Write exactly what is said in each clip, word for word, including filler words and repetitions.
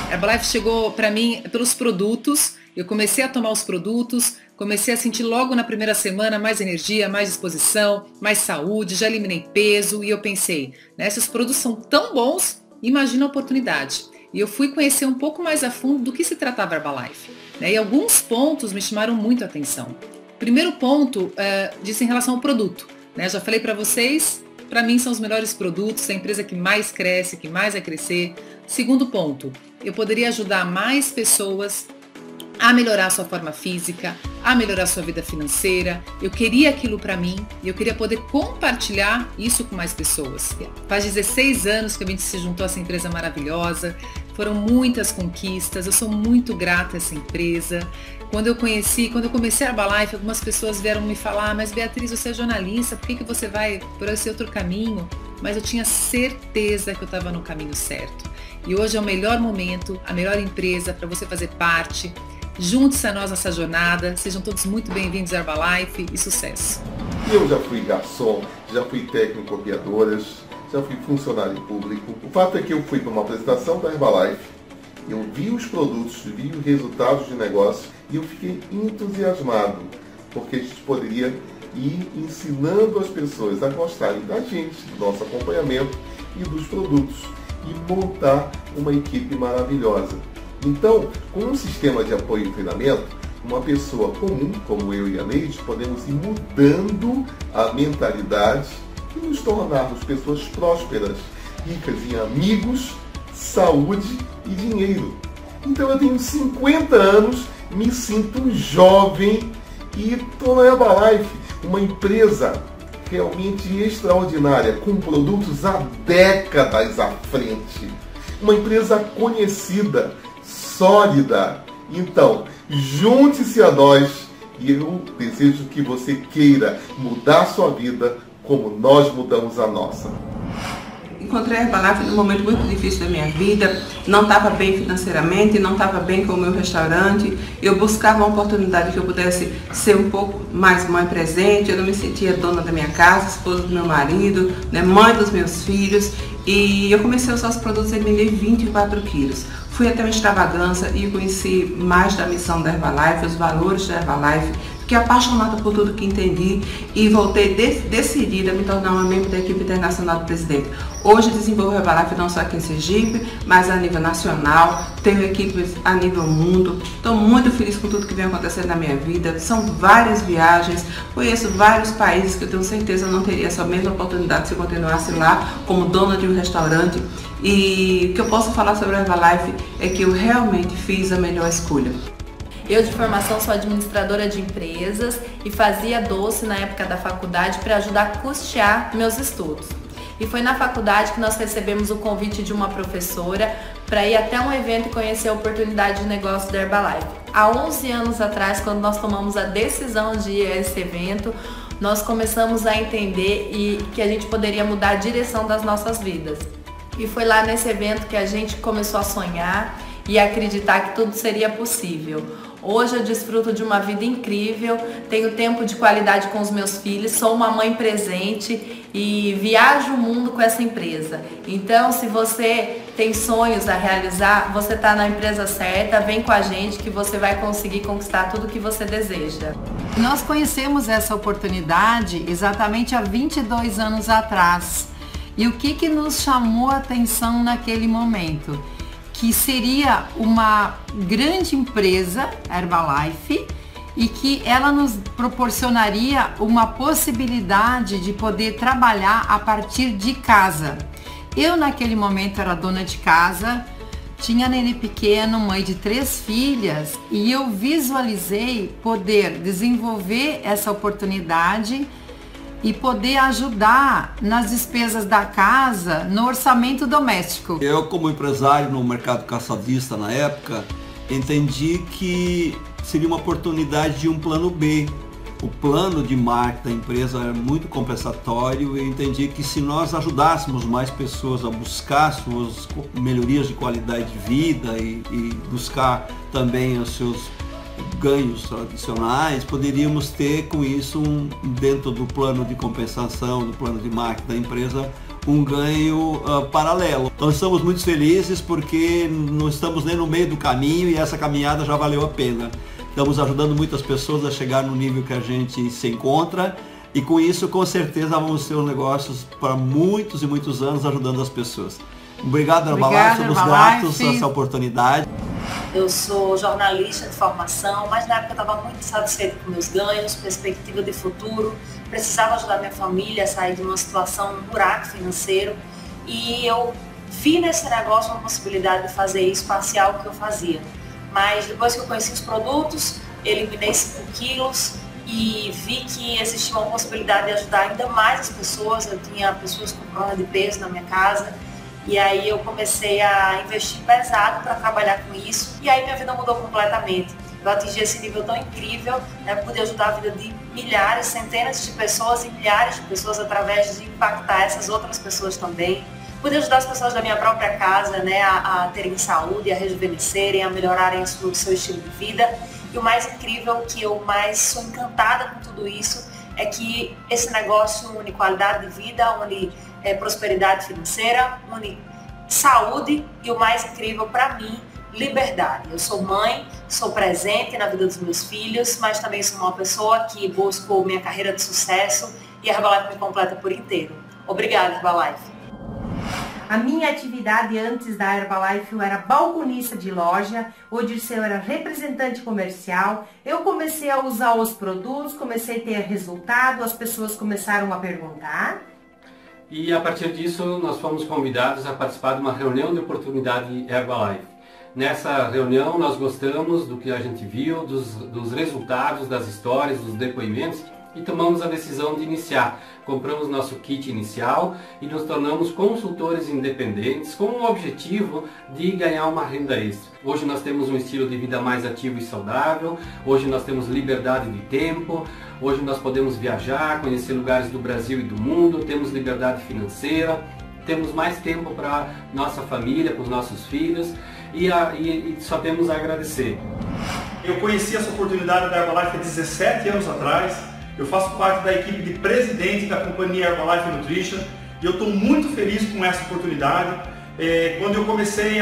Herbalife chegou para mim pelos produtos. Eu comecei a tomar os produtos, comecei a sentir logo na primeira semana mais energia, mais disposição, mais saúde, já eliminei peso e eu pensei, né, esses produtos são tão bons, imagina a oportunidade. E eu fui conhecer um pouco mais a fundo do que se tratava Herbalife, né, e alguns pontos me chamaram muito a atenção. Primeiro ponto, é, disse em relação ao produto, né, já falei para vocês, para mim são os melhores produtos, é a empresa que mais cresce, que mais vai crescer. Segundo ponto, eu poderia ajudar mais pessoas a melhorar a sua forma física, a melhorar a sua vida financeira. Eu queria aquilo para mim e eu queria poder compartilhar isso com mais pessoas. Faz dezesseis anos que a gente se juntou a essa empresa maravilhosa, foram muitas conquistas, eu sou muito grata a essa empresa. Quando eu conheci, quando eu comecei a Herbalife, algumas pessoas vieram me falar, mas Beatriz, você é jornalista, por que, que você vai por esse outro caminho? Mas eu tinha certeza que eu estava no caminho certo. E hoje é o melhor momento, a melhor empresa para você fazer parte. Junte-se a nós nessa jornada, sejam todos muito bem-vindos a Herbalife e sucesso! Eu já fui garçom, já fui técnico em copiadoras, já fui funcionário público. O fato é que eu fui para uma apresentação da Herbalife, eu vi os produtos, vi os resultados de negócio e eu fiquei entusiasmado, porque a gente poderia ir ensinando as pessoas a gostarem da gente, do nosso acompanhamento e dos produtos e montar uma equipe maravilhosa. Então, com um sistema de apoio e treinamento, uma pessoa comum, como eu e a Neide, podemos ir mudando a mentalidade e nos tornarmos pessoas prósperas, ricas em amigos, saúde e dinheiro. Então eu tenho cinquenta anos, me sinto jovem e estou na Herbalife, uma empresa realmente extraordinária, com produtos há décadas à frente. Uma empresa conhecida, sólida. Então, junte-se a nós e eu desejo que você queira mudar a sua vida como nós mudamos a nossa. Encontrei a Herbalife num momento muito difícil da minha vida, não estava bem financeiramente, não estava bem com o meu restaurante, eu buscava uma oportunidade que eu pudesse ser um pouco mais mãe presente, eu não me sentia dona da minha casa, esposa do meu marido, né, mãe dos meus filhos, e eu comecei a usar os produtos e eliminei vinte e quatro quilos. Fui até uma extravagância e conheci mais da missão da Herbalife, os valores da Herbalife, fiquei apaixonada por tudo que entendi e voltei de, decidida a me tornar uma membro da equipe internacional do presidente. Hoje desenvolvo a Herbalife não só aqui em Sergipe, mas a nível nacional, tenho equipes a nível mundo. Estou muito feliz com tudo que vem acontecendo na minha vida. São várias viagens, conheço vários países que eu tenho certeza eu não teria essa mesma oportunidade se eu continuasse lá como dona de um restaurante. E o que eu posso falar sobre a Herbalife é que eu realmente fiz a melhor escolha. Eu de formação sou administradora de empresas e fazia doce na época da faculdade para ajudar a custear meus estudos. E foi na faculdade que nós recebemos o convite de uma professora para ir até um evento e conhecer a oportunidade de negócio da Herbalife. Há onze anos atrás, quando nós tomamos a decisão de ir a esse evento, nós começamos a entender e que a gente poderia mudar a direção das nossas vidas. E foi lá nesse evento que a gente começou a sonhar e a acreditar que tudo seria possível. Hoje eu desfruto de uma vida incrível, tenho tempo de qualidade com os meus filhos, sou uma mãe presente e viajo o mundo com essa empresa. Então, se você tem sonhos a realizar, você está na empresa certa, vem com a gente que você vai conseguir conquistar tudo que você deseja. Nós conhecemos essa oportunidade exatamente há vinte e dois anos atrás. E o que que nos chamou a atenção naquele momento? Que seria uma grande empresa, Herbalife, e que ela nos proporcionaria uma possibilidade de poder trabalhar a partir de casa. Eu naquele momento era dona de casa, tinha neném pequeno, mãe de três filhas, e eu visualizei poder desenvolver essa oportunidade e poder ajudar nas despesas da casa, no orçamento doméstico. Eu, como empresário no mercado caçadista na época, entendi que seria uma oportunidade de um plano B. O plano de marketing da empresa era muito compensatório e eu entendi que se nós ajudássemos mais pessoas a buscar suas melhorias de qualidade de vida e, e buscar também os seus ganhos adicionais, poderíamos ter com isso, um, dentro do plano de compensação, do plano de marketing da empresa, um ganho uh, paralelo. Então estamos muito felizes porque não estamos nem no meio do caminho e essa caminhada já valeu a pena. Estamos ajudando muitas pessoas a chegar no nível que a gente se encontra e com isso com certeza vamos ter negócios para muitos e muitos anos ajudando as pessoas. Obrigado, Herbalife, somos gratos a essa oportunidade. Eu sou jornalista de formação, mas na época eu estava muito satisfeita com meus ganhos, perspectiva de futuro, precisava ajudar minha família a sair de uma situação, um buraco financeiro, e eu vi nesse negócio uma possibilidade de fazer isso, parcial o que eu fazia. Mas depois que eu conheci os produtos, eliminei cinco quilos e vi que existia uma possibilidade de ajudar ainda mais as pessoas. Eu tinha pessoas com problema de peso na minha casa. E aí eu comecei a investir pesado para trabalhar com isso. E aí minha vida mudou completamente. Eu atingi esse nível tão incrível, né, pude ajudar a vida de milhares, centenas de pessoas e milhares de pessoas através de impactar essas outras pessoas também. Pude ajudar as pessoas da minha própria casa, né, a, a terem saúde, a rejuvenescerem, a melhorarem o seu, o seu estilo de vida. E o mais incrível, que eu mais sou encantada com tudo isso, é que esse negócio une qualidade de vida, une é, prosperidade financeira, une saúde e o mais incrível para mim, liberdade. Eu sou mãe, sou presente na vida dos meus filhos, mas também sou uma pessoa que busco minha carreira de sucesso e a Herbalife me completa por inteiro. Obrigada, Herbalife. A minha atividade antes da Herbalife, eu era balconista de loja, hoje eu era representante comercial. Eu comecei a usar os produtos, comecei a ter resultado, as pessoas começaram a perguntar. E a partir disso nós fomos convidados a participar de uma reunião de oportunidade Herbalife. Nessa reunião nós gostamos do que a gente viu, dos, dos resultados, das histórias, dos depoimentos e tomamos a decisão de iniciar. Compramos nosso kit inicial e nos tornamos consultores independentes com o objetivo de ganhar uma renda extra. Hoje nós temos um estilo de vida mais ativo e saudável, hoje nós temos liberdade de tempo, hoje nós podemos viajar, conhecer lugares do Brasil e do mundo, temos liberdade financeira, temos mais tempo para nossa família, para os nossos filhos e, a, e, e só temos a agradecer. Eu conheci essa oportunidade da Herbalife há dezessete anos atrás. Eu faço parte da equipe de presidente da companhia Herbalife Nutrition e eu estou muito feliz com essa oportunidade. É, quando eu comecei a,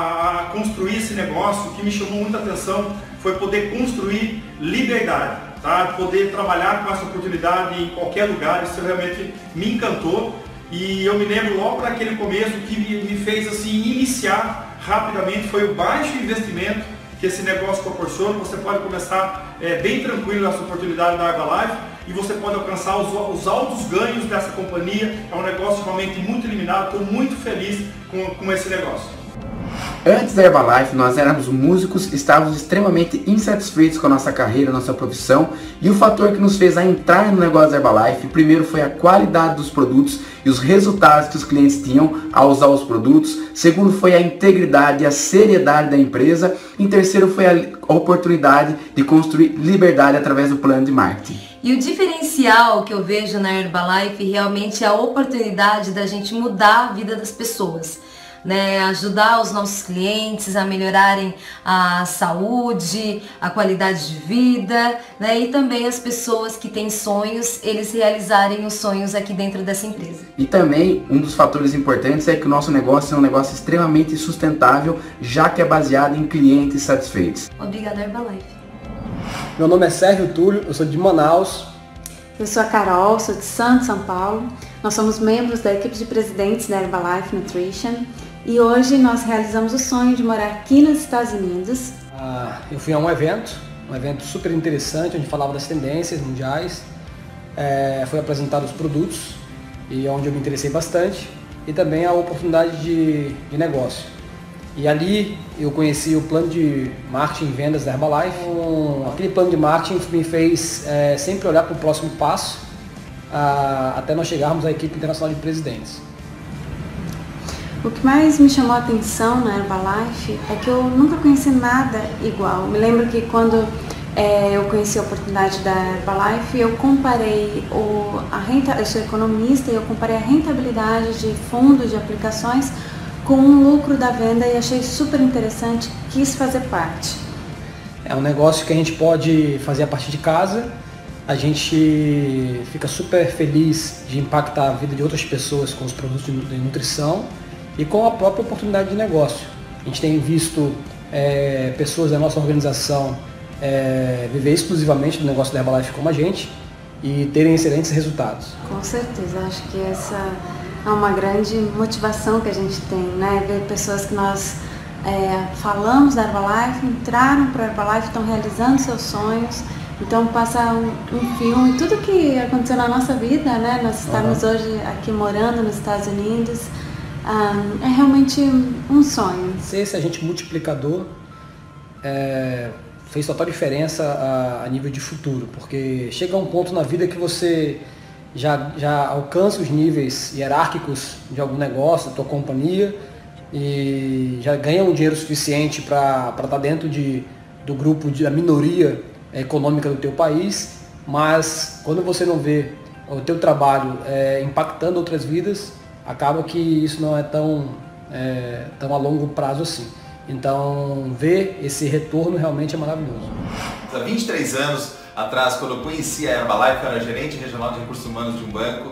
a construir esse negócio, o que me chamou muita atenção foi poder construir liberdade, tá? Poder trabalhar com essa oportunidade em qualquer lugar, isso realmente me encantou. E eu me lembro logo naquele começo que me, me fez assim, iniciar rapidamente, foi o baixo investimento que esse negócio proporciona. Você pode começar é, bem tranquilo nessa oportunidade da Herbalife e você pode alcançar os, os altos ganhos dessa companhia. É um negócio realmente muito eliminado, estou muito feliz com, com esse negócio. Antes da Herbalife, nós éramos músicos, estávamos extremamente insatisfeitos com a nossa carreira, nossa profissão, e o fator que nos fez a entrar no negócio da Herbalife, primeiro foi a qualidade dos produtos e os resultados que os clientes tinham ao usar os produtos, segundo foi a integridade e a seriedade da empresa, e terceiro foi a oportunidade de construir liberdade através do plano de marketing. E o diferencial que eu vejo na Herbalife realmente é a oportunidade da gente mudar a vida das pessoas. Né, ajudar os nossos clientes a melhorarem a saúde, a qualidade de vida, né, e também as pessoas que têm sonhos, eles realizarem os sonhos aqui dentro dessa empresa. E também um dos fatores importantes é que o nosso negócio é um negócio extremamente sustentável, já que é baseado em clientes satisfeitos. Obrigada, Herbalife. Meu nome é Sérgio Túlio, eu sou de Manaus. Eu sou a Carol, sou de Santos, São Paulo. Nós somos membros da equipe de presidentes da Herbalife Nutrition. E hoje nós realizamos o sonho de morar aqui nos Estados Unidos. Ah, eu fui a um evento, um evento super interessante, onde falava das tendências mundiais. É, foi apresentado os produtos, e onde eu me interessei bastante, e também a oportunidade de, de negócio. E ali eu conheci o plano de marketing e vendas da Herbalife. Um, aquele plano de marketing me fez é, sempre olhar para o próximo passo, ah, até nós chegarmos à equipe internacional de presidentes. O que mais me chamou a atenção na Herbalife é que eu nunca conheci nada igual. Me lembro que quando é, eu conheci a oportunidade da Herbalife, eu comparei, o, a renta, eu sou economista, e eu comparei a rentabilidade de fundos, de aplicações, com o lucro da venda e achei super interessante, quis fazer parte. É um negócio que a gente pode fazer a partir de casa A gente fica super feliz de impactar a vida de outras pessoas com os produtos de nutrição e com a própria oportunidade de negócio. A gente tem visto é, pessoas da nossa organização é, viver exclusivamente do negócio da Herbalife como a gente e terem excelentes resultados. Com certeza, acho que essa é uma grande motivação que a gente tem, né? Ver pessoas que nós é, falamos da Herbalife, entraram para a Herbalife, estão realizando seus sonhos. Então passa um, um filme, tudo que aconteceu na nossa vida, né? Nós estamos uhum. hoje aqui morando nos Estados Unidos, um, é realmente um sonho. Ser esse agente multiplicador é, fez total diferença a, a nível de futuro, porque chega um ponto na vida que você já, já alcança os níveis hierárquicos de algum negócio, da tua companhia, e já ganha um dinheiro suficiente para estar dentro de, do grupo, de, da minoria econômica do teu país, mas quando você não vê o teu trabalho é, impactando outras vidas, acaba que isso não é tão, é, tão a longo prazo assim. Então, ver esse retorno realmente é maravilhoso. Há vinte e três anos atrás, quando eu conheci a Herbalife, eu era gerente regional de recursos humanos de um banco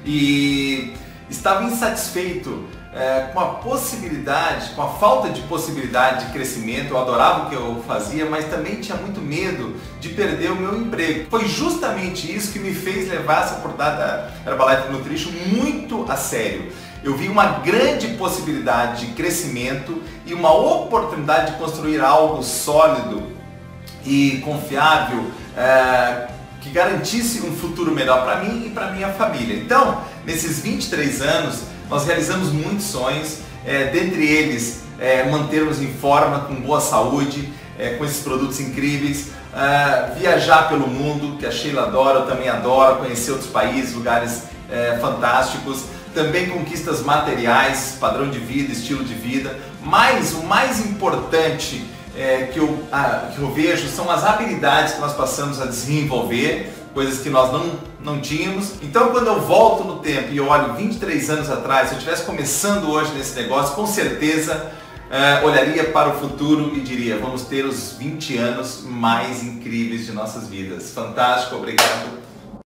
e estava insatisfeito É, com a possibilidade, com a falta de possibilidade de crescimento. Eu adorava o que eu fazia, mas também tinha muito medo de perder o meu emprego. Foi justamente isso que me fez levar essa oportunidade da Herbalife Nutrition muito a sério. Eu vi uma grande possibilidade de crescimento e uma oportunidade de construir algo sólido e confiável, é, que garantisse um futuro melhor para mim e para minha família. Então, nesses vinte e três anos, nós realizamos muitos sonhos, é, dentre eles é, mantermos em forma, com boa saúde, é, com esses produtos incríveis, é, viajar pelo mundo, que a Sheila adora, eu também adoro, conhecer outros países, lugares é, fantásticos, também conquistas materiais, padrão de vida, estilo de vida, mas o mais importante é, que, eu, ah, que eu vejo são as habilidades que nós passamos a desenvolver, coisas que nós não, não tínhamos. Então, quando eu volto no tempo e eu olho vinte e três anos atrás, se eu estivesse começando hoje nesse negócio, com certeza é, olharia para o futuro e diria, vamos ter os vinte anos mais incríveis de nossas vidas. Fantástico, obrigado.